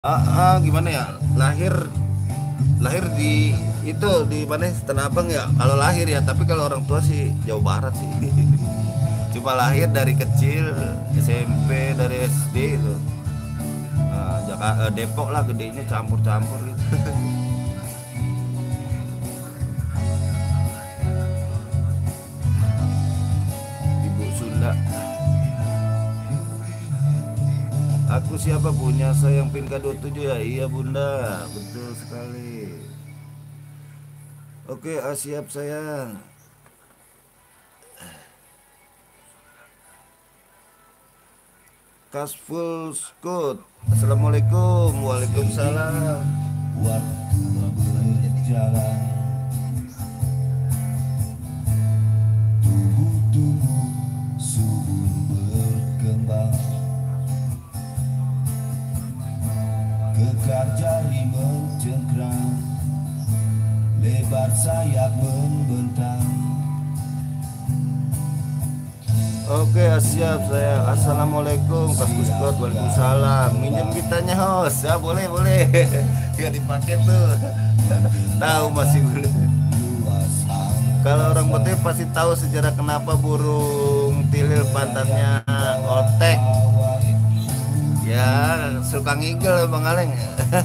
Gimana ya, lahir lahir di itu di mana, Tanah Abang ya kalau lahir ya, tapi kalau orang tua sih Jawa Barat sih. Cuma lahir dari kecil, SMP, dari SD itu Jakarta, Depok lah, gedenya campur-campur gitu. Ibu Sunda. Aku siapa punya sayang pin K27 ya? Iya bunda, betul sekali. Oke, siap sayang. Kasful Skut. Assalamualaikum. Waalaikumsalam. Waktu berjalan, tubuh-tubuh subur berkembang, kekar jari mencengkram, lebar sayap membentang. Oke, siap saya. Assalamualaikum, Kasful Skut. Waalaikumsalam. Minjem kitanya host. Ya, boleh, boleh. Ya dipakai tuh. Tahu masih boleh. Luas Kalau orang Betawi pasti tahu sejarah kenapa burung tilil pantatnya otek. Ya, suka ngigel Bang Aleng.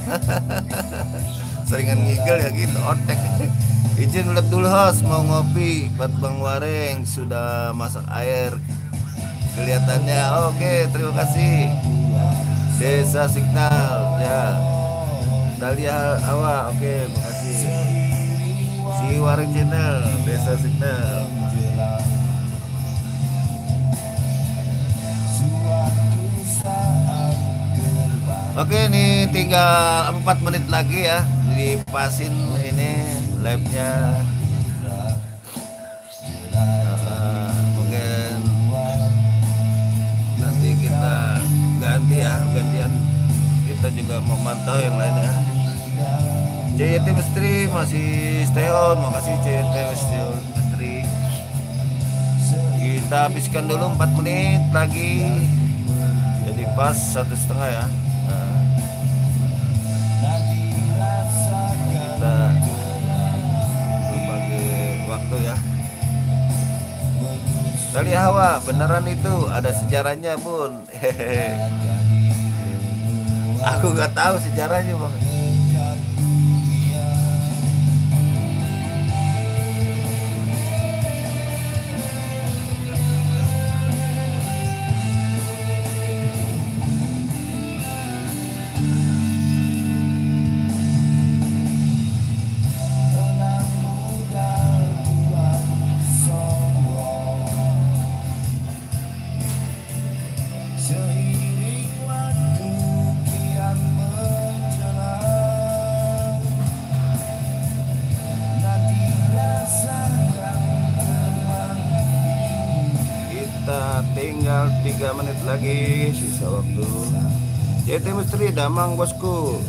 Seringan ngigel ya gitu, otek. Izin lep dulu host, mau ngopi buat Bang Wareng, sudah masak air kelihatannya. Oke, terima kasih. Desa Signal ya. Dahlia Awa, oke, makasih. Si Wareng Channel, Desa Signal. Oke, ini tinggal 4 menit lagi ya, dipasin ini live-nya. Mungkin nanti kita ganti ya, gantian kita juga memantau yang lainnya. CYT Misteri masih stay on, makasih CYT Misteri. Kita habiskan dulu 4 menit lagi, jadi pas 1,5 ya. Kita berbagi waktu ya. Dari Hawa, beneran itu ada sejarahnya bun. Aku nggak tahu sejarahnya bang. Tinggal 3 menit lagi sisa waktu. JT Misteri Damang bosku.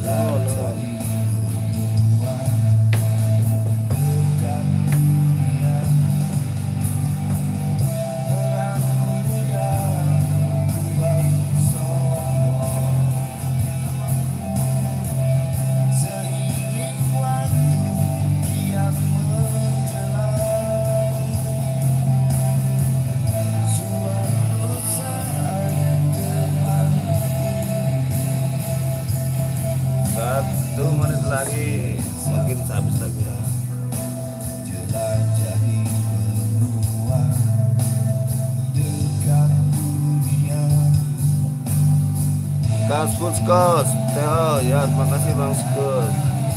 Satu menit lagi, mungkin habis lagi ya. Jelajahi benua dekat dunia. Kasful Skos, Teo ya, terima kasih Bang Skos.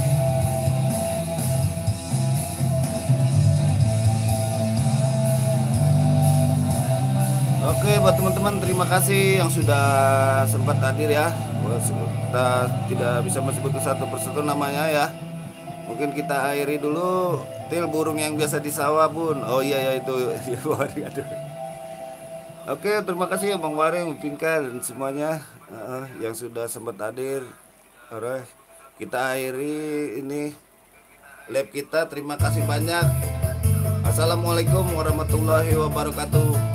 Oke, buat teman-teman terima kasih yang sudah sempat hadir ya. Kita tidak bisa menyebut satu persatu namanya ya. Mungkin kita akhiri dulu. Til burung yang biasa di sawah bun. Oh iya ya itu. Aduh. Oke, terima kasih ya Bang Waring, Pinka dan semuanya yang sudah sempat hadir. Alright, kita akhiri ini live kita. Terima kasih banyak. Assalamualaikum warahmatullahi wabarakatuh.